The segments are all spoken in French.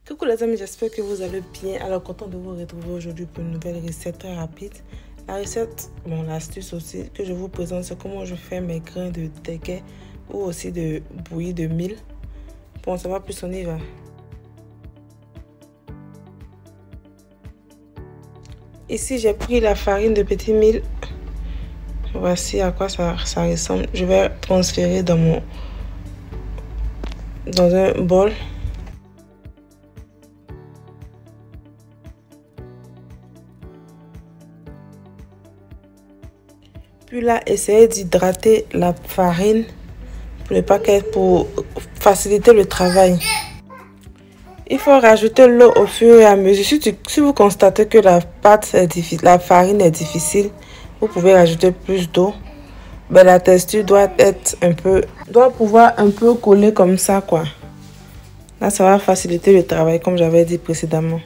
Coucou les amis, j'espère que vous allez bien. Alors content de vous retrouver aujourd'hui pour une nouvelle recette très rapide. La recette, bon l'astuce aussi que je vous présente, c'est comment je fais mes grains de déguet ou aussi de bouillie de mil. Bon, ça va plus, on y va. Ici j'ai pris la farine de petit mil. Voici à quoi ça ressemble. Je vais transférer dans un bol. Puis là, essayez d'hydrater la farine pour faciliter le travail. Il faut rajouter l'eau au fur et à mesure. Si vous constatez que la farine est difficile, vous pouvez rajouter plus d'eau. Mais la texture doit pouvoir un peu coller comme ça, quoi. Là, ça va faciliter le travail, comme j'avais dit précédemment.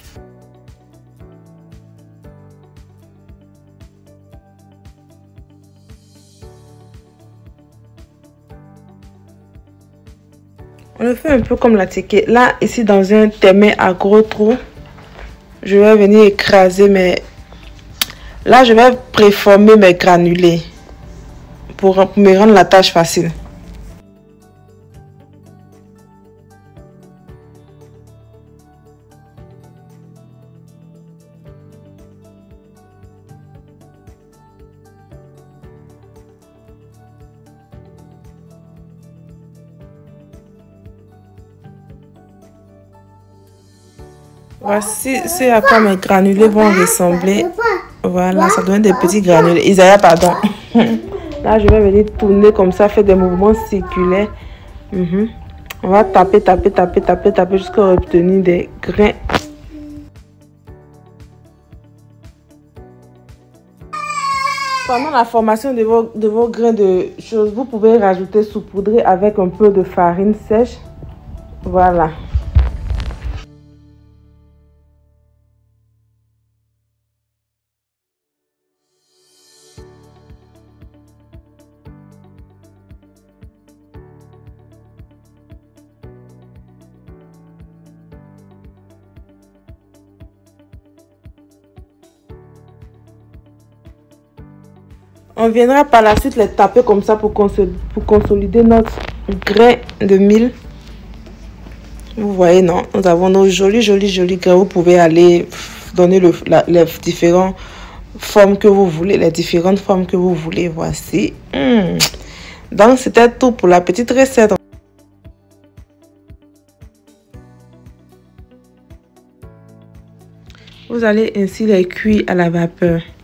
On le fait un peu comme la ticket. Là, ici, dans un témé à gros trous, je vais venir écraser Là, je vais préformer mes granulés pour me rendre la tâche facile. Voici ce à quoi mes granulés vont ressembler. Voilà, ça donne des petits granulés. Isaiah, pardon. Là, je vais venir tourner comme ça, faire des mouvements circulaires. On va taper jusqu'à obtenir des grains. Pendant la formation de vos grains de choses, vous pouvez rajouter saupoudrer avec un peu de farine sèche. Voilà. On viendra par la suite les taper comme ça pour consolider notre grain de mil. Vous voyez, non? Nous avons nos jolis grains. Vous pouvez aller donner les différentes formes que vous voulez. Les différentes formes que vous voulez. Voici. Donc, c'était tout pour la petite recette. Vous allez ainsi les cuire à la vapeur.